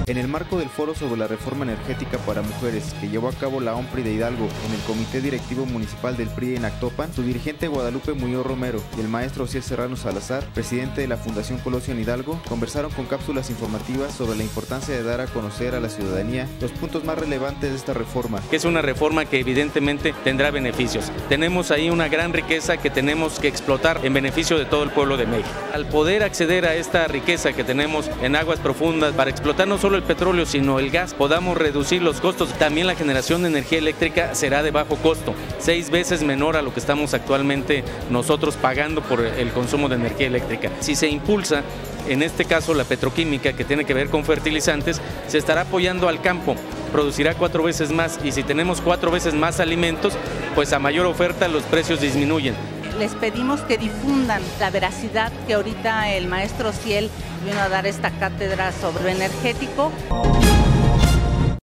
En el marco del foro sobre la reforma energética para mujeres que llevó a cabo la OMPRI de Hidalgo en el Comité Directivo Municipal del PRI en Actopan, su dirigente Guadalupe Muñoz Romero y el maestro Ociel Serrano Salazar, presidente de la Fundación Colosio en Hidalgo, conversaron con cápsulas informativas sobre la importancia de dar a conocer a la ciudadanía los puntos más relevantes de esta reforma. Es una reforma que evidentemente tendrá beneficios. Tenemos ahí una gran riqueza que tenemos que explotar en beneficio de todo el pueblo de México. Al poder acceder a esta riqueza que tenemos en aguas profundas para explotar no solo el petróleo sino el gas, podamos reducir los costos. También la generación de energía eléctrica será de bajo costo, 6 veces menor a lo que estamos actualmente nosotros pagando por el consumo de energía eléctrica. Si se impulsa, en este caso la petroquímica, que tiene que ver con fertilizantes, se estará apoyando al campo, producirá 4 veces más, y si tenemos 4 veces más alimentos, pues a mayor oferta los precios disminuyen. Les pedimos que difundan la veracidad que ahorita el maestro Ociel vino a dar esta cátedra sobre lo energético.